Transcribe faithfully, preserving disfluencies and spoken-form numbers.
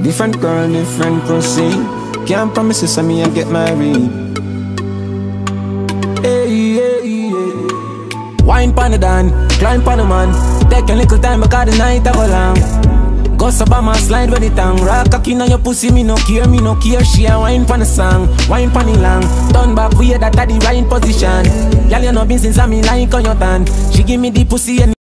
Different girl, different pussy. Can't promise you some me I get married. Hey, hey, hey. Wine pon the dan, climb pon the man. Take a little time because the night a go long. Go Obama slide with the tongue. Rock cocky on your pussy, me no care, me no care. She a wine pon the song, wine pon the long. Turn back way that at the right position. Girl you know been since I me like on your tan. She give me the pussy and